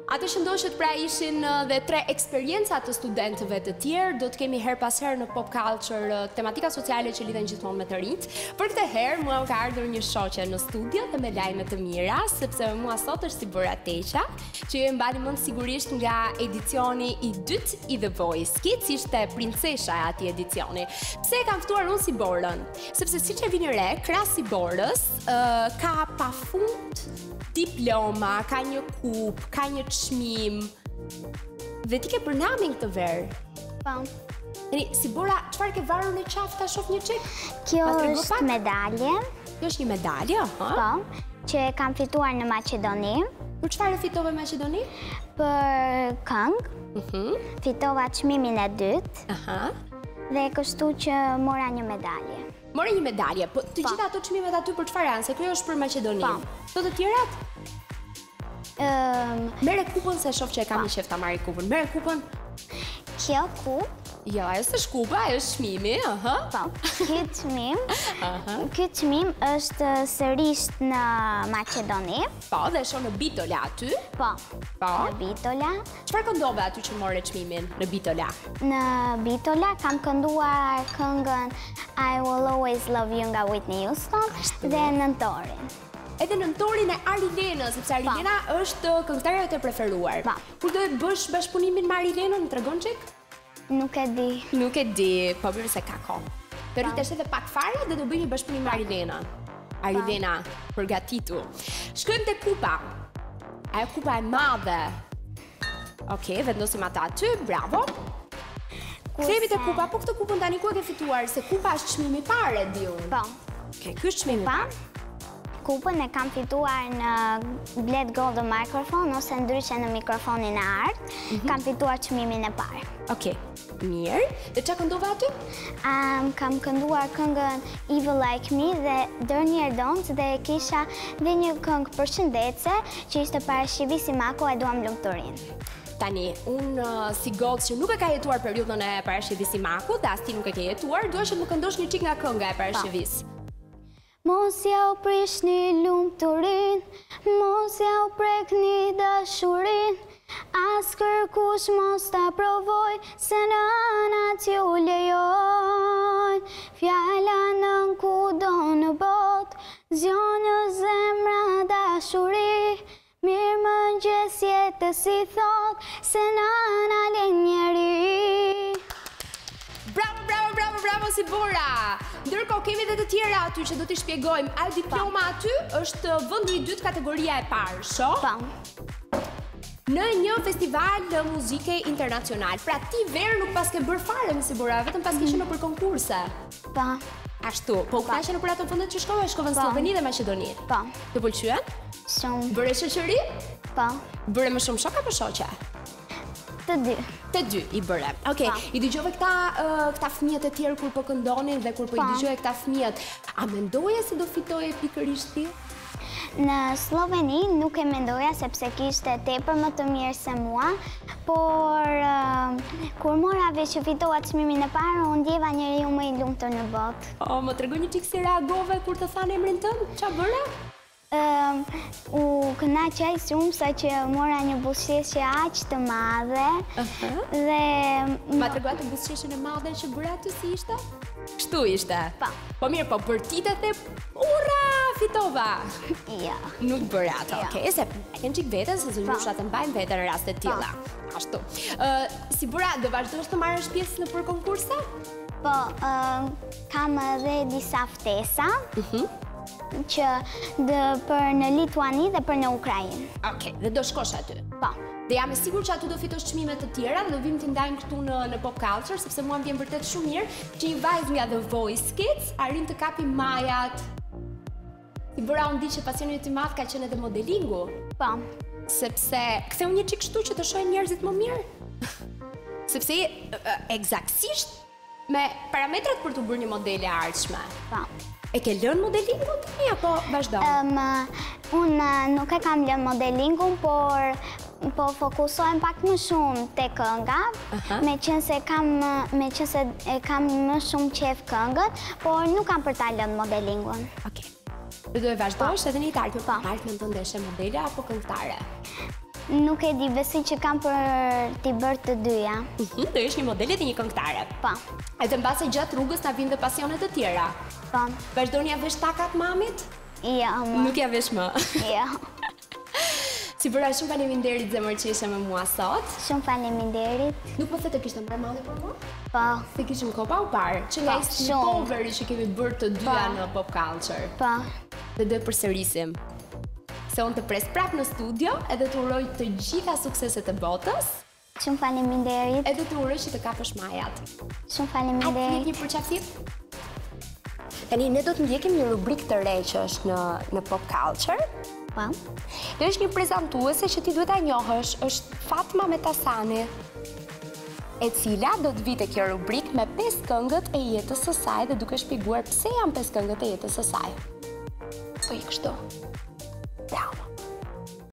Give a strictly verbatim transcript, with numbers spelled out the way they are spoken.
Ato që ndoshët pra ishin dhe tre eksperiencat të studentëve të tjerë, do të kemi her pas herë në pop culture tematika sociale që lidhen gjithmonë me të rinjt. Për këtë herë mua më ka ardhur një shoqe në studio dhe me lajme të mira, sepse me mua sot është Sibora Teqa, që ju e mbani mend sigurisht nga edicioni i dytë i The Voice Kids, ishte princesha e atij edicioni. Pse e kam ftuar unë Siborën? Sepse siç e vini re, krahas Siborës uh, ka pafund diploma, ka një kup, ka një çmim. Dhe ti ke përnamin këtë verë. Po. Tani, Sibora, çfarë ke varur në qafë ta shoh një çik? Kjo është medalje. Kjo është një medalje, ha? Po, që e kam fituar në Maqedoni. Për çfarë fitove në Maqedoni? Për këngë. Mhm. Fitova çmimin e dytë. Aha. Dhe kështu që mora një medalje. More një medalje, po të gjitha ato çmimet aty për çfarë janë? Se kjo është për Maqedoni. Po të tjerat? Um, Mere kupën se shoh që e kam një qef ta marrë kupën. Mere kupën. Kjo kupë? Jo, ajo s'është kupa, ajo është çmimi, aha. Po, ky çmim, ky çmim është sërish në Maqedoni. Po, dhe shoh në Bitola aty. Po. Po. Në Bitola. Çfarë këndove aty që more çmimin në Bitola? Në Bitola kam kënduar këngën I Will Always Love You nga Whitney Houston dhe Nëntorin. Edhe Nëntorin e Arilenës, sepse Arilena është këngëtarja jote e preferuar. Po. Kur do të bësh bashkëpunimin me Arilenën, më tregon çik? Nuk e di. Nuk e di, po mirë se ka kohë. Të rritesh edhe pak fare dhe do bëj një bashkëpunim me Arilenën. Arilena, përgatitu. Shkojmë te kupa. Ajo kupa e madhe. Okej, vendosim ata aty, bravo. Kthehemi te kupa, po këtë kupën tani ku e ke fituar? Se kupa është çmimi i parë, di unë. Po. Okej, ky është çmimi i parë. Kupën e kam fituar në Bled Golden Microphone ose ndryshe në mikrofonin e artë. Kam fituar çmimin e parë. Okej, mirë. Dhe çka këndove aty? Um, kam kënduar këngën Evil Like Me dhe Dernier Don't dhe kisha dhe një këngë përshëndetse që ishte parashqivi si Mako e duam lumturinë. Tani, unë uh, si gocë që nuk e ka jetuar periudhën e parashqivis si Mako dhe as ti nuk e ke jetuar, duhesh që më këndosh një çik nga kënga e parashqivis. Mos ja u prishni lumturin, mos ja u prekni dashurin, as kërkush mos ta provoj, se nënat ju lejojnë. Fjala nën kudo në bot, zjon në zemra dashuri, mirë mëngjes jetës si thot, se nëna le njeri. Bravo, bravo, bravo, bravo, Sibora! Ndërkohë kemi edhe të tjera aty që do t'i shpjegojmë. Ajo diploma aty është vendi i dytë, kategoria e parë, shoh? Po. Në një festival muzike internacional. Pra ti verë nuk pas ke bërë fare me Sibora, vetëm pas ke qenë për konkurse. Po. Ashtu, po u knaqe në për ato fundet që shkove, shkove në Sloveni dhe Maqedoni. Po. Të pëlqyen? Shumë. Bëre shoqëri? Po. Bëre më shumë shok apo shoqe? Të dy. Të dy i bëre. Okej, i dëgjove këta uh, këta fëmijët e tjerë kur po këndonin dhe kur po i dëgjove këta fëmijët, a mendoje se do fitoje pikërisht ti? Në Sloveni nuk e mendoja sepse kishte tepër më të mirë se mua, por uh, kur mora veç që fitova çmimin e parë, unë ndjeva njeriu më i lumtur në botë. O, më trego një çik si reagove kur të thanë emrin tënd? Ç'a bëre? Um, u kënaqja shumë sa që mora një buzëqeshje aq të madhe. Uh-huh. Dhe ma tregua të buzëqeshjen e madhe që bëre aty si ishte? Kështu ishte. Po. Po mirë, po bërtitet e ura, fitova. Jo. Nuk bëre ato. Jo. Okej, se ken çik veten se zënjushat e mbajnë veten në raste të tilla. Ashtu. Uh, Sibora, do vazhdosh të marrësh pjesë në për konkurse? Po, uh, kam edhe disa ftesa. Mhm. Që dë për në Lituani dhe për në Ukrainë. Okej, dhe do shkosh aty? Po. Dhe jam e sigurt që aty do fitosh çmime të tjera dhe do vim t'i ndajmë këtu në, në Pop Culture, sepse mua më vjen vërtet shumë mirë që një vajzë nga The Voice Kids arrin të kapi majat. Sibora, unë di që pasioni yt i madh ka qenë edhe modelingu. Po. Sepse ktheu një çik kështu që të shohin njerëzit më mirë. Sepse eksaktësisht me parametrat për të bërë një modele e ardhshme. Po. E ke lënë modelingun tani apo vazhdo? Um, unë nuk e kam lënë modelingun, por po fokusohem pak më shumë te kënga, uh-huh. me qenë se kam me qenë se e kam më shumë qef këngën, por nuk kam për ta lënë modelingun. Okej. Okay. Do e vazhdosh edhe një tartë, po. Tartë mendon deshe modele apo këngëtare? Nuk e di, besoj që kam për t'i bërë të dyja. Do ish një modelet e një këngëtare. Po. E të mbase gjatë rrugës na vinë dhe pasionet të tjera. Po. Vazhdoni ja vesh takat mamit? Jo, më. Nuk ja vesh më. Jo. Si bëra, shumë faleminderit zemër që ishe me mua sot. Shumë faleminderit. Nuk po the të kishte mbarë malli për mua? Po. Se kishim ko pa u parë, që nga Po, i shumë. poveri që kemi bërë të dyja Po. në pop culture. Po. Dhe do e përsërisim. Se unë të pres prap në studio, edhe të uroj të gjitha sukseset e botës, Shumë faleminderit. edhe të uroj që të kapësh majat. Shumë A të faleminderit. një përqafim? Tani, ne do të ndjekim një rubrik të re që është në, në pop culture. Po. Dhe është një prezantuese që ti duhet ta njohësh, është Fatma Metasani, e cila do të vite kjo rubrik me pesë këngët e jetës së saj dhe duke shpjeguar pse janë pesë këngët e jetës së saj. Po i kështu. Bravo.